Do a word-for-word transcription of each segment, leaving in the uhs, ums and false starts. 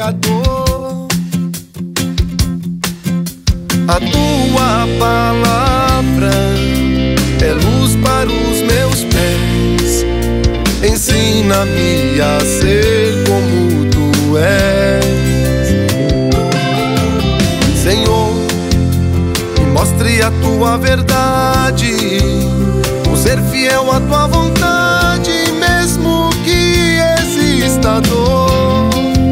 Criador. A tua palavra é luz para os meus pés. Ensina-me a ser como tu és. Senhor, me mostre a tua verdade, o ser fiel à tua vontade, mesmo que exista dor.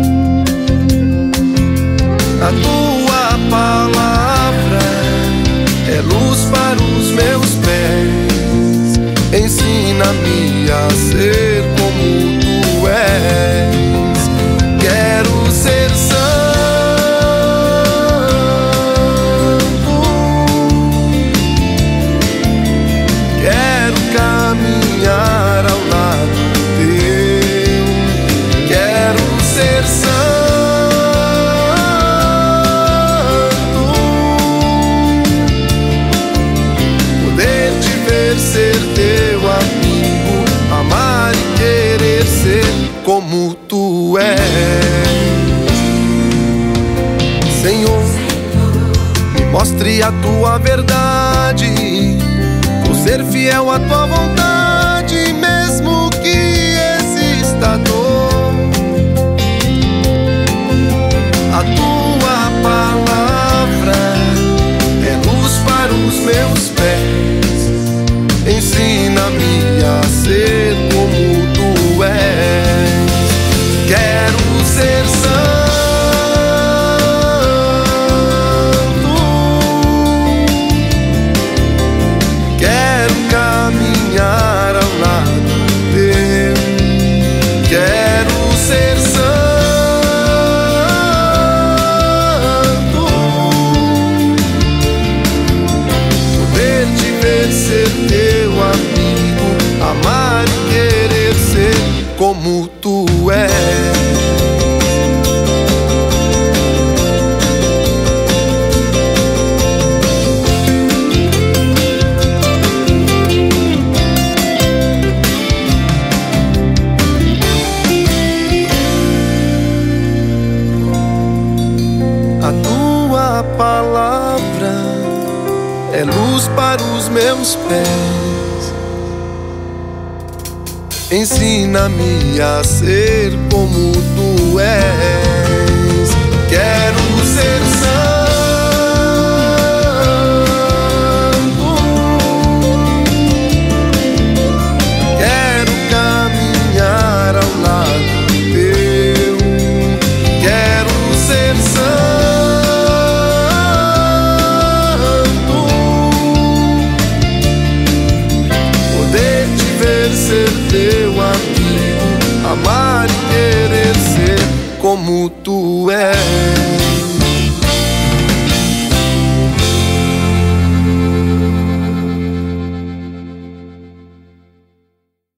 A tua palavra é luz para os meus pés. Ensina-me a ser como tu és. Quero ser santo, quero caminhar ao lado teu. Quero ser santo, poder te ver, ser teu amigo, amar e querer ser como tu és. Senhor, me mostre a tua verdade, o ser fiel à tua vontade, mesmo que exista dor. A tua palavra é luz para os meus pés. Ensina-me a ser como tu és. Quero ser santo, quero caminhar ao lado teu. Quero ser santo, poder te ver, ser teu amigo, amar e querer ser como tu és. A tua palavra é luz para os meus pés. Ensina-me a ser como tu és. Quero ser santo, quero caminhar ao lado teu. Quero ser santo, ser teu amigo, amar e querer ser como tu és.